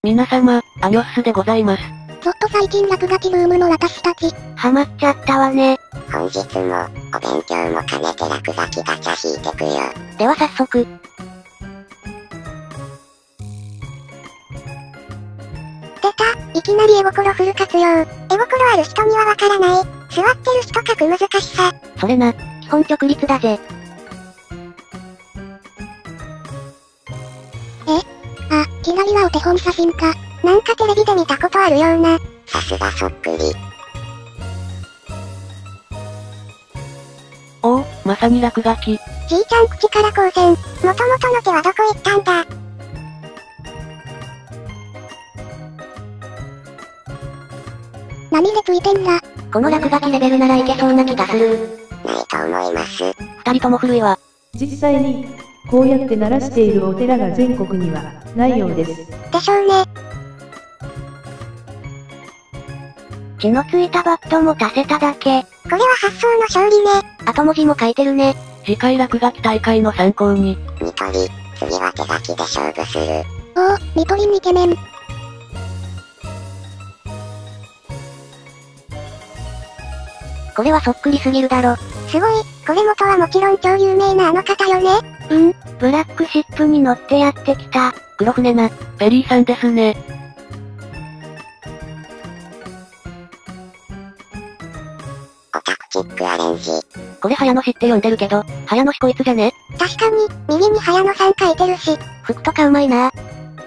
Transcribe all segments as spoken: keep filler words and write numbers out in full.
皆様、アニョッスでございます。 ちょっと最近落書きブームの私たち、 ハマっちゃったわね。 本日も、お勉強も兼ねて落書きガチャ引いてくよ。 では早速。 出た、いきなり絵心フル活用。絵心ある人にはわからない。座ってる人書く難しさ。 それな、基本直立だぜ。 えあ、左はお手本写真か。なんかテレビで見たことあるような。 さすがそっくり。 おお、まさに落書き。 じいちゃん口から光線。もともとの手はどこ行ったんだ。何でついてんだ。 この落書きレベルならいけそうな気がする。 ないと思います。 二人とも古いわ。 実際に、こうやって鳴らしているお寺が全国には、ないようです。 でしょうね。 血のついたバットも足せただけ。 これは発想の勝利ね。 後文字も書いてるね。 次回落書き大会の参考に。 ニトリ、次は手書きで勝負する。 おお、ニトリンイケメン。 これはそっくりすぎるだろ。 すごい、これ元はもちろん超有名なあの方よね。 うん、ブラックシップに乗ってやってきた。 黒船な、ペリーさんですね。 オタクチックアレンジ。 これ早野氏って呼んでるけど、早野氏こいつじゃね？ 確かに、右に早野さん書いてるし。 服とかうまいな。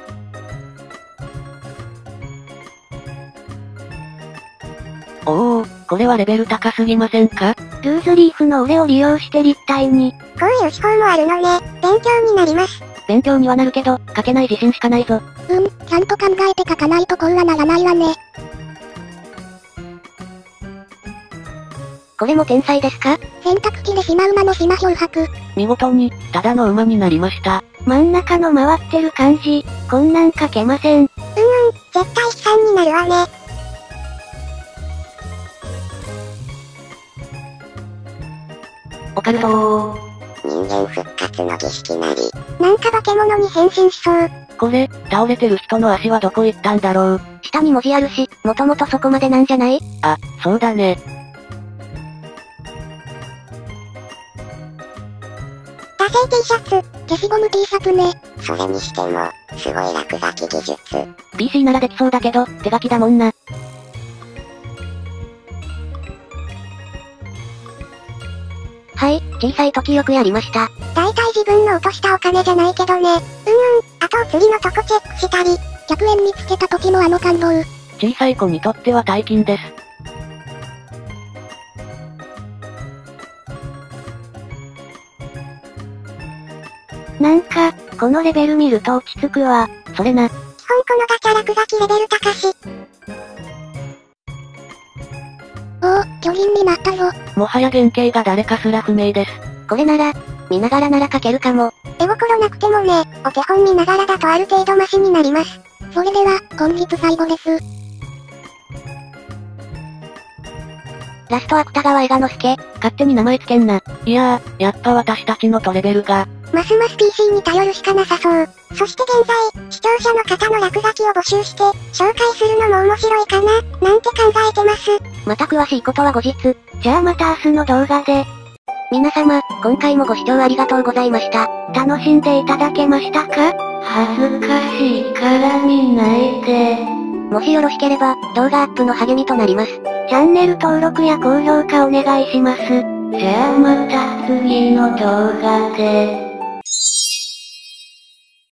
おお、これはレベル高すぎませんか？ ルーズリーフの腕を利用して立体に。 こういう手法もあるのね。勉強になります。 勉強にはなるけど、書けない自信しかないぞ。 うん、ちゃんと考えて書かないとこうはならないわね。 これも天才ですか？ 洗濯機でシマウマの島漂白。 見事に、ただの馬になりました。 真ん中の回ってる感じ、こんなん書けません。 うんうん、絶対悲惨になるわね。 オカルトー。 人間復活の儀式なり。 なんか化け物に変身しそう。 これ、倒れてる人の足はどこ行ったんだろう。 下に文字あるし、もともとそこまでなんじゃない？ あ、そうだね。 惰性 T シャツ、消しゴム T シャツね。 それにしても、すごい落書き技術。 ピーシー ならできそうだけど、手書きだもんな。はい、小さい時よくやりました。 だいたい自分の落としたお金じゃないけどね。うんうん、あと釣りのとこチェックしたり。ひゃくえん見つけた時もあの感動。 小さい子にとっては大金です。 なんか、このレベル見ると落ち着くわ。それな。 基本このガチャ落書きレベル高し。おお、巨人になったぞ。 もはや原型が誰かすら不明です。 これなら、見ながらなら書けるかも。 絵心なくてもね、お手本見ながらだとある程度マシになります。それでは、本日最後です。 ラスト芥川映画の助、勝手に名前つけんな。 いやー、やっぱ私たちのとレベルが。 ますます ピーシー に頼るしかなさそう。そして現在、視聴者の方の落書きを募集して、紹介するのも面白いかな、なんて考えてます。 また詳しいことは後日。 じゃあまた明日の動画で。 皆様、今回もご視聴ありがとうございました。楽しんでいただけましたか？恥ずかしいから見ないで。もしよろしければ、動画アップの励みとなります。チャンネル登録や高評価お願いします。 じゃあまた次の動画で。